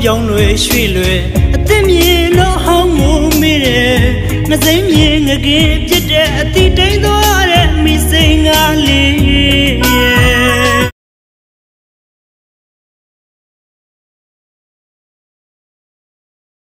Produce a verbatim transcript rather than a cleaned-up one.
ပြောင်းလွယ်ရွှေ့လွယ်အသက်မြေလို့ဟောင်းမှုမိတယ်မစိမ့်မြေငကင်းပြစ်တဲ့အတိတိတ်သွားတဲ့မိစိန်ငါလေး